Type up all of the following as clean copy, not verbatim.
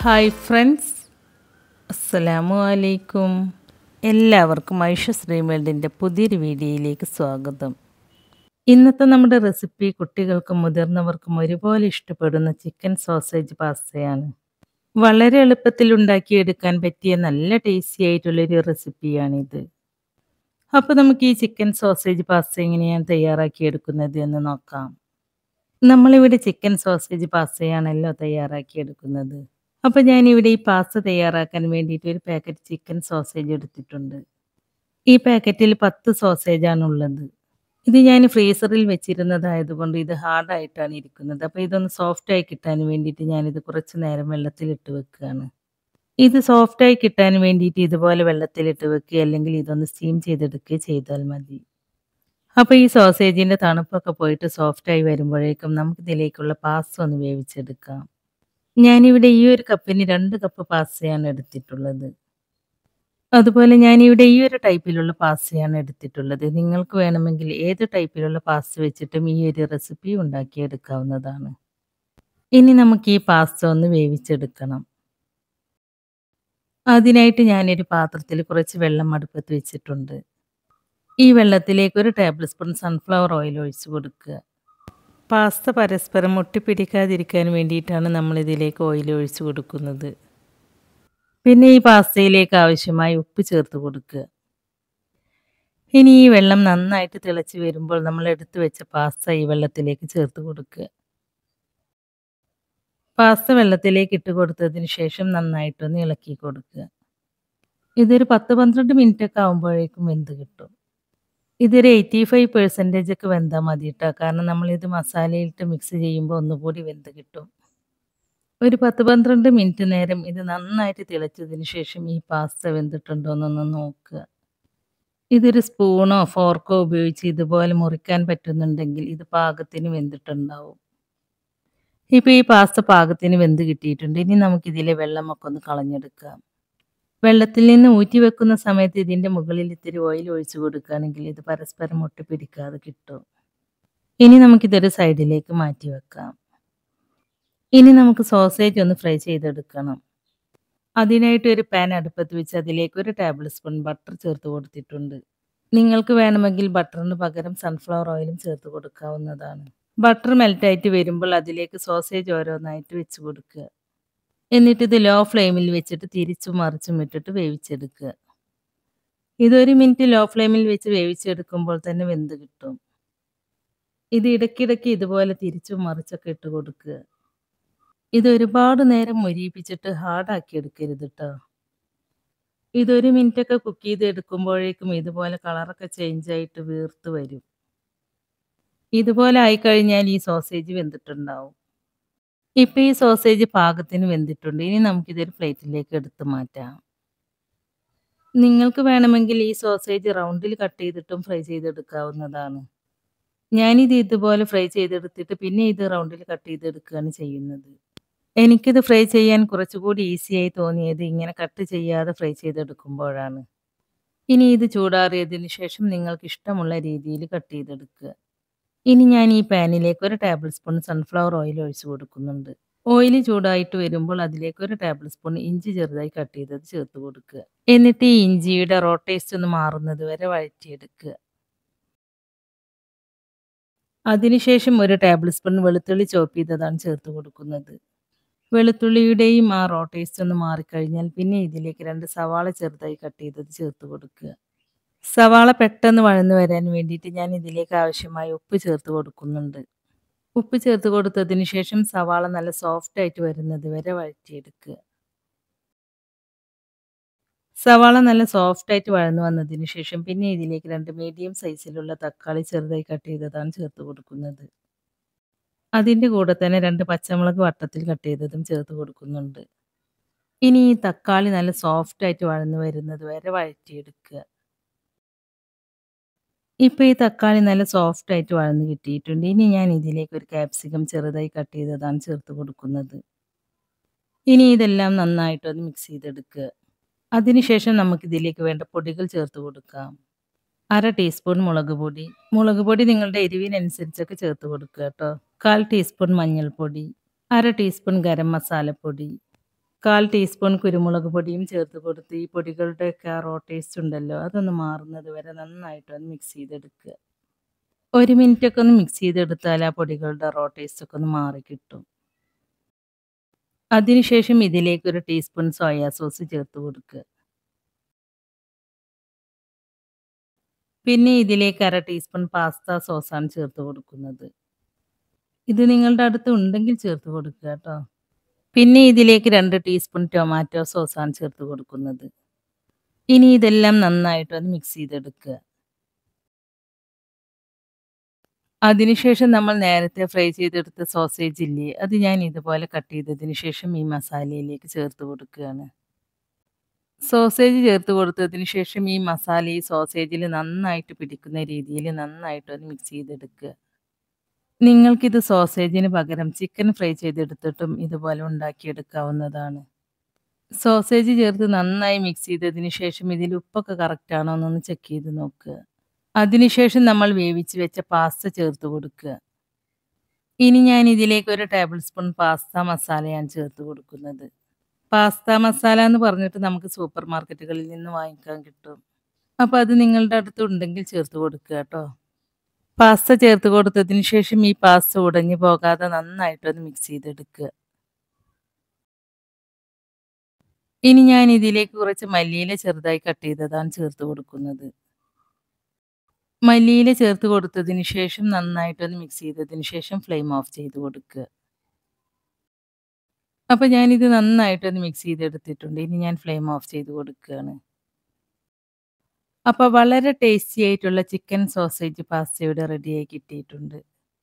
Hi friends, അസ്സലാമു അലൈക്കും. എല്ലാവർക്കും ഐഷസ് ഡ്രീം വേൾഡിൻ്റെ പുതിയൊരു വീഡിയോയിലേക്ക് സ്വാഗതം. ഇന്നത്തെ നമ്മുടെ റെസിപ്പി കുട്ടികൾക്കും മുതിർന്നവർക്കും ഒരുപോലെ ഇഷ്ടപ്പെടുന്ന ചിക്കൻ സോസേജ് പാസ്തയാണ്. വളരെ എളുപ്പത്തിൽ ഉണ്ടാക്കിയെടുക്കാൻ പറ്റിയ നല്ല ടേസ്റ്റി ആയിട്ടുള്ളൊരു റെസിപ്പിയാണിത്. അപ്പോൾ നമുക്ക് ഈ ചിക്കൻ സോസേജ് പാസ്ത എങ്ങനെയാണ് തയ്യാറാക്കിയെടുക്കുന്നത് എന്ന് നോക്കാം. നമ്മളിവിടെ ചിക്കൻ സോസേജ് പാസ്തയാണല്ലോ തയ്യാറാക്കിയെടുക്കുന്നത്. അപ്പോൾ ഞാനിവിടെ ഈ പാസ്ത തയ്യാറാക്കാൻ വേണ്ടിയിട്ട് ഒരു പാക്കറ്റ് ചിക്കൻ സോസേജ് എടുത്തിട്ടുണ്ട്. ഈ പാക്കറ്റിൽ 10 സോസേജാണുള്ളത്. ഇത് ഞാൻ ഫ്രീസറിൽ വെച്ചിരുന്നതായതുകൊണ്ട് ഇത് ഹാർഡായിട്ടാണ് ഇരിക്കുന്നത്. അപ്പോൾ ഇതൊന്ന് സോഫ്റ്റായി കിട്ടാൻ വേണ്ടിയിട്ട് ഞാനിത് കുറച്ച് നേരം വെള്ളത്തിലിട്ട് വെക്കുകയാണ്. ഇത് സോഫ്റ്റായി കിട്ടാൻ വേണ്ടിയിട്ട് ഇതുപോലെ വെള്ളത്തിലിട്ട് വെക്കുക, അല്ലെങ്കിൽ ഇതൊന്ന് സ്റ്റീം ചെയ്തെടുക്കുക ചെയ്താൽ മതി. അപ്പോൾ ഈ സോസേജിൻ്റെ തണുപ്പൊക്കെ പോയിട്ട് സോഫ്റ്റായി വരുമ്പോഴേക്കും നമുക്കിതിലേക്കുള്ള പാസ്ത ഒന്ന് വേവിച്ചെടുക്കാം. ഞാനിവിടെ ഈ ഒരു കപ്പിന് 2 കപ്പ് പാസ്തയാണ് എടുത്തിട്ടുള്ളത്. അതുപോലെ ഞാനിവിടെ ഈ ഒരു ടൈപ്പിലുള്ള പാസ്തയാണ് എടുത്തിട്ടുള്ളത്. നിങ്ങൾക്ക് വേണമെങ്കിൽ ഏത് ടൈപ്പിലുള്ള പാസ്ത വെച്ചിട്ടും ഈ ഒരു റെസിപ്പി ഉണ്ടാക്കിയെടുക്കാവുന്നതാണ്. ഇനി നമുക്ക് ഈ പാസ്ത ഒന്ന് വേവിച്ചെടുക്കണം. അതിനായിട്ട് ഞാനൊരു പാത്രത്തിൽ കുറച്ച് വെള്ളം അടുപ്പത്ത് വെച്ചിട്ടുണ്ട്. ഈ വെള്ളത്തിലേക്ക് 1 ടേബിൾ സ്പൂൺ സൺഫ്ലവർ ഓയിൽ ഒഴിച്ച് കൊടുക്കുക. പാസ്ത പരസ്പരം ഒട്ടിപ്പിടിക്കാതിരിക്കാൻ വേണ്ടിയിട്ടാണ് നമ്മളിതിലേക്ക് ഓയിൽ ഒഴിച്ച് കൊടുക്കുന്നത്. പിന്നെ ഈ പാസ്തയിലേക്ക് ആവശ്യമായി ഉപ്പ് ചേർത്ത് കൊടുക്കുക. ഇനി ഈ വെള്ളം നന്നായിട്ട് തിളച്ച് വരുമ്പോൾ നമ്മൾ എടുത്തു വെച്ച പാസ്ത ഈ വെള്ളത്തിലേക്ക് ചേർത്ത് കൊടുക്കുക. പാസ്ത വെള്ളത്തിലേക്ക് ഇട്ട് കൊടുത്തതിന് ശേഷം നന്നായിട്ടൊന്ന് ഇളക്കി കൊടുക്കുക. ഇതൊരു 10-12 മിനിറ്റ് ഒക്കെ ആകുമ്പോഴേക്കും വെന്ത് കിട്ടും. ഇതൊരു 85% ഒക്കെ വെന്താൽ മതി കേട്ടോ. കാരണം നമ്മളിത് മസാലയിലിട്ട് മിക്സ് ചെയ്യുമ്പോൾ ഒന്നുകൂടി വെന്ത് കിട്ടും. ഒരു 10-12 മിനിറ്റ് നേരം ഇത് നന്നായിട്ട് തിളച്ചതിന് ശേഷം ഈ പാസ്ത വെന്തിട്ടുണ്ടോ എന്നൊന്ന് നോക്കുക. ഇതൊരു സ്പൂണോ ഫോർക്കോ ഉപയോഗിച്ച് ഇതുപോലെ മുറിക്കാൻ പറ്റുന്നുണ്ടെങ്കിൽ ഇത് പാകത്തിന് വെന്തിട്ടുണ്ടാവും. ഇപ്പോൾ ഈ പാസ്ത പാകത്തിന് വെന്ത് കിട്ടിയിട്ടുണ്ട്. ഇനി നമുക്കിതിലെ വെള്ളമൊക്കെ ഒന്ന് കളഞ്ഞെടുക്കാം. വെള്ളത്തിൽ നിന്ന് ഊറ്റി വെക്കുന്ന സമയത്ത് ഇതിൻ്റെ മുകളിൽ ഇത്തിരി ഓയിൽ ഒഴിച്ച് കൊടുക്കുകയാണെങ്കിൽ ഇത് പരസ്പരം ഒട്ടിപ്പിടിക്കാതെ കിട്ടും. ഇനി നമുക്കിതൊരു സൈഡിലേക്ക് മാറ്റി വെക്കാം. ഇനി നമുക്ക് സോസേജ് ഒന്ന് ഫ്രൈ ചെയ്തെടുക്കണം. അതിനായിട്ട് ഒരു പാൻ അടുപ്പത്ത് വെച്ച് അതിലേക്ക് 1 ടേബിൾ സ്പൂൺ ബട്ടർ ചേർത്ത് കൊടുത്തിട്ടുണ്ട്. നിങ്ങൾക്ക് വേണമെങ്കിൽ ബട്ടറിന് പകരം സൺഫ്ലവർ ഓയിലും ചേർത്ത് കൊടുക്കാവുന്നതാണ്. ബട്ടർ മെൽറ്റായിട്ട് വരുമ്പോൾ അതിലേക്ക് സോസേജ് ഓരോന്നായിട്ട് വെച്ച് കൊടുക്കുക. എന്നിട്ട് ഇത് ലോ ഫ്ലെയിമിൽ വെച്ചിട്ട് തിരിച്ചും മറിച്ചും ഇട്ടിട്ട് വേവിച്ചെടുക്കുക. ഇത് 1 മിനിറ്റ് ലോ ഫ്ലെയിമിൽ വെച്ച് വേവിച്ചെടുക്കുമ്പോൾ തന്നെ വെന്ത് കിട്ടും. ഇത് ഇടയ്ക്കിടയ്ക്ക് ഇതുപോലെ തിരിച്ചും മറിച്ചൊക്കെ ഇട്ട് കൊടുക്കുക. ഇത് ഒരുപാട് നേരം മൊരിയിപ്പിച്ചിട്ട് ഹാർഡാക്കി എടുക്കരുത് കേട്ടോ. ഇത് 1 മിനിറ്റൊക്കെ കുക്ക് ചെയ്തെടുക്കുമ്പോഴേക്കും ഇതുപോലെ കളറൊക്കെ ചേഞ്ചായിട്ട് വീർത്ത് വരും. ഇതുപോലെ ആയിക്കഴിഞ്ഞാൽ ഈ സോസേജ് വെന്തിട്ടുണ്ടാവും. ഇപ്പോൾ ഈ സോസേജ് പാകത്തിന് വെന്തിട്ടുണ്ട്. ഇനി നമുക്കിതൊരു പ്ലേറ്റിലേക്ക് എടുത്ത് മാറ്റാം. നിങ്ങൾക്ക് വേണമെങ്കിൽ ഈ സോസേജ് റൗണ്ടിൽ കട്ട് ചെയ്തിട്ടും ഫ്രൈ ചെയ്തെടുക്കാവുന്നതാണ്. ഞാനിത് ഇതുപോലെ ഫ്രൈ ചെയ്തെടുത്തിട്ട് പിന്നെ ഇത് റൗണ്ടിൽ കട്ട് ചെയ്തെടുക്കുകയാണ് ചെയ്യുന്നത്. എനിക്കിത് ഫ്രൈ ചെയ്യാൻ കുറച്ചുകൂടി ഈസിയായി തോന്നിയത് ഇങ്ങനെ കട്ട് ചെയ്യാതെ ഫ്രൈ ചെയ്തെടുക്കുമ്പോഴാണ്. ഇനി ഇത് ചൂടാറിയതിന് ശേഷം നിങ്ങൾക്ക് ഇഷ്ടമുള്ള രീതിയിൽ കട്ട് ചെയ്തെടുക്കുക. ഇനി ഞാൻ ഈ പാനിലേക്ക് 1 ടേബിൾ സ്പൂൺ സൺഫ്ലവർ ഓയിൽ ഒഴിച്ച് കൊടുക്കുന്നുണ്ട്. ഓയിൽ ചൂടായിട്ട് വരുമ്പോൾ അതിലേക്ക് 1 ടേബിൾ സ്പൂൺ ഇഞ്ചി ചെറുതായി കട്ട് ചെയ്തത് ചേർത്ത് കൊടുക്കുക. എന്നിട്ട് ഈ ഇഞ്ചിയുടെ റോ ടേസ്റ്റ് ഒന്ന് മാറുന്നത് വരെ വഴറ്റിയെടുക്കുക. അതിനുശേഷം 1 ടേബിൾ സ്പൂൺ വെളുത്തുള്ളി ചോപ്പ് ചെയ്തതാണ് ചേർത്ത് കൊടുക്കുന്നത്. വെളുത്തുള്ളിയുടെയും ആ റോ ടേസ്റ്റ് ഒന്ന് മാറിക്കഴിഞ്ഞാൽ പിന്നെ ഇതിലേക്ക് 2 സവാള ചെറുതായി കട്ട് ചെയ്തത് ചേർത്ത് കൊടുക്കുക. സവാള പെട്ടെന്ന് വഴന്നു വരാൻ വേണ്ടിയിട്ട് ഞാൻ ഇതിലേക്ക് ആവശ്യമായ ഉപ്പ് ചേർത്ത് കൊടുക്കുന്നുണ്ട്. ഉപ്പ് ചേർത്ത് കൊടുത്തതിന് ശേഷം സവാള നല്ല സോഫ്റ്റായിട്ട് വരുന്നത് വരെ വഴറ്റിയെടുക്കുക. സവാള നല്ല സോഫ്റ്റായിട്ട് വഴന്നു വന്നതിന് ശേഷം പിന്നെ ഇതിലേക്ക് 2 മീഡിയം സൈസിലുള്ള തക്കാളി ചെറുതായി കട്ട് ചെയ്തതാണ് ചേർത്ത് കൊടുക്കുന്നത്. അതിൻ്റെ കൂടെ തന്നെ 2 പച്ചമുളക് വട്ടത്തിൽ കട്ട് ചെയ്തതും ചേർത്ത് കൊടുക്കുന്നുണ്ട്. ഇനി ഈ തക്കാളി നല്ല സോഫ്റ്റായിട്ട് വഴന്നു വരുന്നത് വരെ വഴറ്റിയെടുക്കുക. ഇപ്പോൾ ഈ തക്കാളി നല്ല സോഫ്റ്റായിട്ട് വഴന്ന് കിട്ടിയിട്ടുണ്ട്. ഇനി ഞാൻ ഇതിലേക്ക് 1 ക്യാപ്സിക്കം ചെറുതായി കട്ട് ചെയ്തതാണ് ചേർത്ത് കൊടുക്കുന്നത്. ഇനി ഇതെല്ലാം നന്നായിട്ടൊന്ന് മിക്സ് ചെയ്തെടുക്കുക. അതിനുശേഷം നമുക്കിതിലേക്ക് വേണ്ട പൊടികൾ ചേർത്ത് കൊടുക്കാം. 1/2 ടീസ്പൂൺ മുളക് പൊടി. മുളക് പൊടി നിങ്ങളുടെ എരിവിനനുസരിച്ചൊക്കെ ചേർത്ത് കൊടുക്കുക കേട്ടോ. 1/4 ടീസ്പൂൺ മഞ്ഞൾപ്പൊടി, 1/2 ടീസ്പൂൺ ഗരം മസാലപ്പൊടി, 1/4 ടീസ്പൂൺ കുരുമുളക് പൊടിയും ചേർത്ത് കൊടുത്ത് ഈ പൊടികളുടെയൊക്കെ ആ റോ ടേസ്റ്റ് ഉണ്ടല്ലോ അതൊന്ന് മാറുന്നത് വരെ നന്നായിട്ടൊന്ന് മിക്സ് ചെയ്തെടുക്കുക. 1 മിനിറ്റൊക്കെ ഒന്ന് മിക്സ് ചെയ്തെടുത്താൽ ആ പൊടികളുടെ റോ ടേസ്റ്റ് ഒക്കെ ഒന്ന് മാറി കിട്ടും. അതിനുശേഷം ഇതിലേക്ക് 1 ടീസ്പൂൺ സോയാ സോസ് ചേർത്ത് കൊടുക്കുക. പിന്നെ ഇതിലേക്ക് 1/2 ടീസ്പൂൺ പാസ്ത സോസാണ് ചേർത്ത് കൊടുക്കുന്നത്. ഇത് നിങ്ങളുടെ അടുത്ത് ഉണ്ടെങ്കിൽ ചേർത്ത് കൊടുക്കുക കേട്ടോ. പിന്നെ ഇതിലേക്ക് 2 ടീസ്പൂൺ ടൊമാറ്റോ സോസാണ് ചേർത്ത് കൊടുക്കുന്നത്. ഇനി ഇതെല്ലാം നന്നായിട്ടൊന്ന് മിക്സ് ചെയ്തെടുക്കുക. അതിനുശേഷം നമ്മൾ നേരത്തെ ഫ്രൈ ചെയ്തെടുത്ത സോസേജ് ഇല്ലേ, അത് ഞാൻ ഇതുപോലെ കട്ട് ചെയ്തതിന് ശേഷം ഈ മസാലയിലേക്ക് ചേർത്ത് കൊടുക്കുകയാണ്. സോസേജ് ചേർത്ത് കൊടുത്തതിന് ശേഷം ഈ മസാല ഈ സോസേജിൽ നന്നായിട്ട് പിടിക്കുന്ന രീതിയിൽ നന്നായിട്ടൊന്ന് മിക്സ് ചെയ്തെടുക്കുക. നിങ്ങൾക്കിത് സോസേജിന് പകരം ചിക്കൻ ഫ്രൈ ചെയ്തെടുത്തിട്ടും ഇതുപോലെ ഉണ്ടാക്കിയെടുക്കാവുന്നതാണ്. സോസേജ് ചേർത്ത് നന്നായി മിക്സ് ചെയ്തതിന് ശേഷം ഇതിൽ ഉപ്പൊക്കെ കറക്റ്റ് ആണോ എന്നൊന്ന് ചെക്ക് ചെയ്ത് നോക്കുക. അതിനുശേഷം നമ്മൾ വേവിച്ച് വെച്ച പാസ്ത ചേർത്ത് കൊടുക്കുക. ഇനി ഞാൻ ഇതിലേക്ക് 1 ടേബിൾ സ്പൂൺ പാസ്ത മസാലയാണ് ചേർത്ത് കൊടുക്കുന്നത്. പാസ്ത മസാല എന്ന് പറഞ്ഞിട്ട് നമുക്ക് സൂപ്പർ മാർക്കറ്റുകളിൽ നിന്ന് വാങ്ങിക്കാൻ കിട്ടും. അപ്പോൾ അത് നിങ്ങളുടെ അടുത്ത് ഉണ്ടെങ്കിൽ ചേർത്ത് കൊടുക്കുക കേട്ടോ. പാസ്ത ചേർത്ത് കൊടുത്തതിന് ശേഷം ഈ പാസ്ത ഉടഞ്ഞു പോകാതെ നന്നായിട്ടൊന്ന് മിക്സ് ചെയ്തെടുക്കുക. ഇനി ഞാൻ ഇതിലേക്ക് കുറച്ച് മല്ലിയില ചെറുതായി കട്ട് ചെയ്തതാണ് ചേർത്ത് കൊടുക്കുന്നത്. മല്ലിയില ചേർത്ത് കൊടുത്തതിന് ശേഷം നന്നായിട്ടൊന്ന് മിക്സ് ചെയ്തതിന് ശേഷം ഫ്ലെയിം ഓഫ് ചെയ്ത് കൊടുക്കുക. അപ്പോൾ ഞാനിത് നന്നായിട്ടൊന്ന് മിക്സ് ചെയ്തെടുത്തിട്ടുണ്ട്. ഇനി ഞാൻ ഫ്ലെയിം ഓഫ് ചെയ്ത് കൊടുക്കുകയാണ്. അപ്പോൾ വളരെ ടേസ്റ്റി ആയിട്ടുള്ള ചിക്കൻ സോസേജ് പാസ്ത ഇവിടെ റെഡിയായി കിട്ടിയിട്ടുണ്ട്.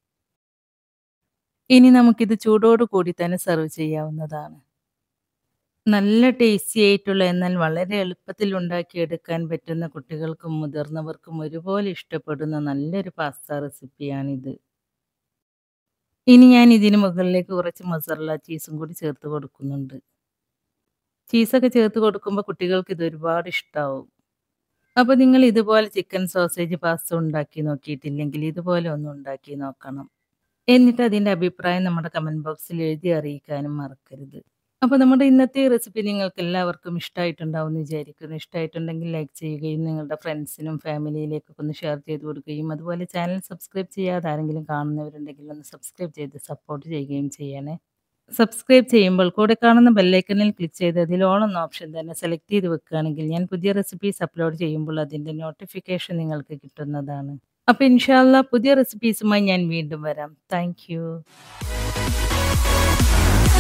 ഇനി നമുക്കിത് ചൂടോട് കൂടി തന്നെ സെർവ് ചെയ്യാവുന്നതാണ്. നല്ല ടേസ്റ്റി ആയിട്ടുള്ള എന്നാൽ വളരെ എളുപ്പത്തിൽ ഉണ്ടാക്കിയെടുക്കാൻ പറ്റുന്ന കുട്ടികൾക്കും മുതിർന്നവർക്കും ഒരുപോലെ ഇഷ്ടപ്പെടുന്ന നല്ലൊരു പാസ്ത റെസിപ്പിയാണിത്. ഇനി ഞാൻ ഇതിന് മുകളിലേക്ക് കുറച്ച് മൊസറല്ല ചീസും കൂടി ചേർത്ത് കൊടുക്കുന്നുണ്ട്. ചീസൊക്കെ ചേർത്ത് കൊടുക്കുമ്പോൾ കുട്ടികൾക്ക് ഇത് ഒരുപാട് ഇഷ്ടമാവും. അപ്പോൾ നിങ്ങൾ ഇതുപോലെ ചിക്കൻ സോസേജ് പാസ്ത ഉണ്ടാക്കി നോക്കിയിട്ടില്ലെങ്കിൽ ഇതുപോലെ ഒന്ന് ഉണ്ടാക്കി നോക്കണം. എന്നിട്ട് അതിൻ്റെ അഭിപ്രായം നമ്മുടെ കമൻറ്റ് ബോക്സിൽ എഴുതി അറിയിക്കാനും മറക്കരുത്. അപ്പോൾ നമ്മുടെ ഇന്നത്തെ റെസിപ്പി നിങ്ങൾക്ക് എല്ലാവർക്കും ഇഷ്ടമായിട്ടുണ്ടാവും എന്ന് വിചാരിക്കുന്നു. ഇഷ്ടമായിട്ടുണ്ടെങ്കിൽ ലൈക്ക് ചെയ്യുകയും നിങ്ങളുടെ ഫ്രണ്ട്സിനും ഫാമിലിയിലേക്കൊക്കെ ഒന്ന് ഷെയർ ചെയ്ത് കൊടുക്കുകയും അതുപോലെ ചാനൽ സബ്സ്ക്രൈബ് ചെയ്യാതെ ആരെങ്കിലും കാണുന്നവരുണ്ടെങ്കിൽ ഒന്ന് സബ്സ്ക്രൈബ് ചെയ്ത് സപ്പോർട്ട് ചെയ്യുകയും ചെയ്യണേ. സബ്സ്ക്രൈബ് ചെയ്യുമ്പോൾ കൂടെ കാണുന്ന ബെല്ലൈക്കണിൽ ക്ലിക്ക് ചെയ്ത് അതിൽ ഓൾ എന്ന ഓപ്ഷൻ തന്നെ സെലക്ട് ചെയ്ത് വെക്കുകയാണെങ്കിൽ ഞാൻ പുതിയ റെസിപ്പീസ് അപ്ലോഡ് ചെയ്യുമ്പോൾ അതിൻ്റെ നോട്ടിഫിക്കേഷൻ നിങ്ങൾക്ക് കിട്ടുന്നതാണ്. അപ്പോൾ ഇൻഷാ അല്ലാഹ് പുതിയ റെസിപ്പീസുമായി ഞാൻ വീണ്ടും വരാം. Thank U.